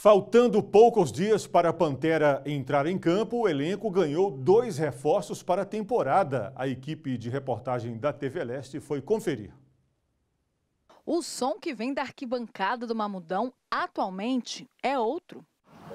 Faltando poucos dias para a Pantera entrar em campo, o elenco ganhou 2 reforços para a temporada. A equipe de reportagem da TV Leste foi conferir. O som que vem da arquibancada do Mamudão atualmente é outro.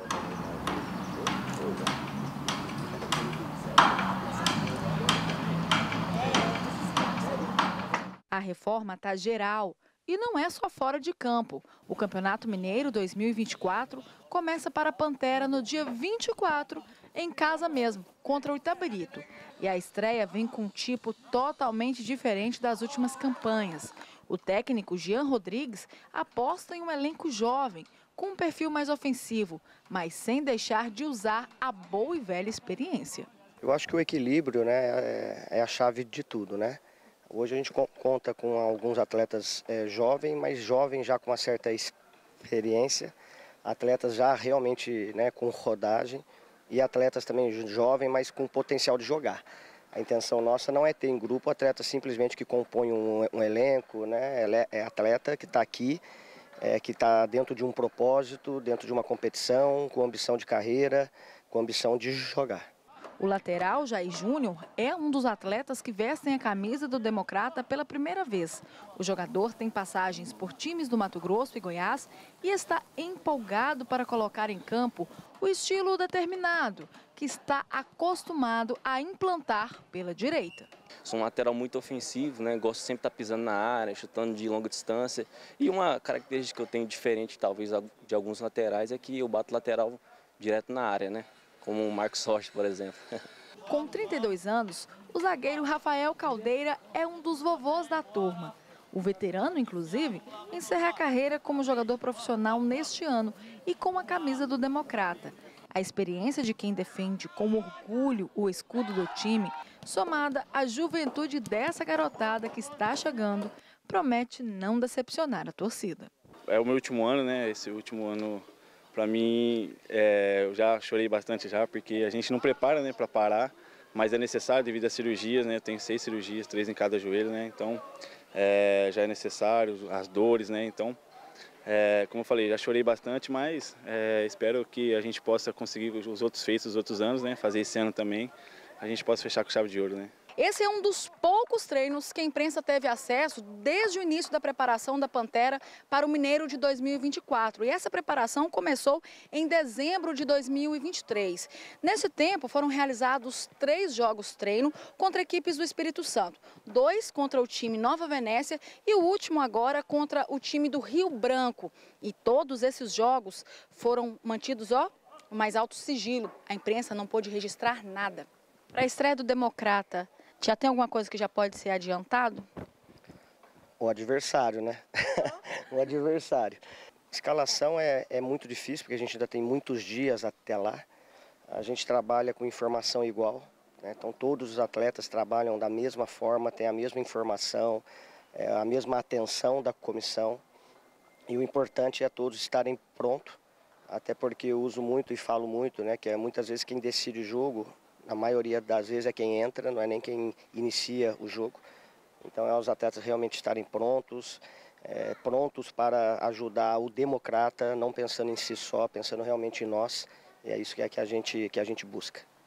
A reforma está geral. E não é só fora de campo. O Campeonato Mineiro 2024 começa para a Pantera no dia 24, em casa mesmo, contra o Itabirito. E a estreia vem com um tipo totalmente diferente das últimas campanhas. O técnico Jean Rodrigues aposta em um elenco jovem, com um perfil mais ofensivo, mas sem deixar de usar a boa e velha experiência. Eu acho que o equilíbrio, né, é a chave de tudo, né? Hoje a gente conta com alguns atletas jovens, mas jovens já com uma certa experiência, atletas já realmente, né, com rodagem e atletas também jovens, mas com potencial de jogar. A intenção nossa não é ter em grupo atletas simplesmente que compõem um elenco, né? É atleta que está aqui, que está dentro de um propósito, dentro de uma competição, com ambição de carreira, com ambição de jogar. O lateral, Jair Júnior, é um dos atletas que vestem a camisa do Democrata pela primeira vez. O jogador tem passagens por times do Mato Grosso e Goiás e está empolgado para colocar em campo o estilo determinado, que está acostumado a implantar pela direita. Sou um lateral muito ofensivo, né? Gosto sempre de estar pisando na área, chutando de longa distância. E uma característica que eu tenho diferente, talvez, de alguns laterais, é que eu bato lateral direto na área, né? Como o Marcos Rocha, por exemplo. Com 32 anos, o zagueiro Rafael Caldeira é um dos vovôs da turma. O veterano, inclusive, encerra a carreira como jogador profissional neste ano e com a camisa do Democrata. A experiência de quem defende com orgulho o escudo do time, somada à juventude dessa garotada que está chegando, promete não decepcionar a torcida. É o meu último ano, né? Esse último ano, para mim, eu já chorei bastante já, porque a gente não prepara, né, para parar, mas é necessário devido às cirurgias, né? Eu tenho 6 cirurgias, 3 em cada joelho, né? Então, já é necessário, as dores, né? Então, como eu falei, já chorei bastante, mas espero que a gente possa conseguir os outros feitos, os outros anos, né? Fazer esse ano também, a gente possa fechar com chave de ouro, né? Esse é um dos poucos treinos que a imprensa teve acesso desde o início da preparação da Pantera para o Mineiro de 2024. E essa preparação começou em dezembro de 2023. Nesse tempo foram realizados 3 jogos treino contra equipes do Espírito Santo. 2 contra o time Nova Venécia e o último agora contra o time do Rio Branco. E todos esses jogos foram mantidos, no mais alto sigilo. A imprensa não pôde registrar nada. Para a estreia do Democrata, já tem alguma coisa que já pode ser adiantado? O adversário, né? O adversário. Escalação é muito difícil, porque a gente ainda tem muitos dias até lá. A gente trabalha com informação igual, né? Então todos os atletas trabalham da mesma forma, têm a mesma informação, a mesma atenção da comissão. E o importante é todos estarem prontos, até porque eu uso muito e falo muito, né? Que muitas vezes quem decide o jogo, a maioria das vezes é quem entra, não é nem quem inicia o jogo. Então é os atletas realmente estarem prontos, prontos para ajudar o Democrata, não pensando em si só, pensando realmente em nós. E é isso que a gente busca.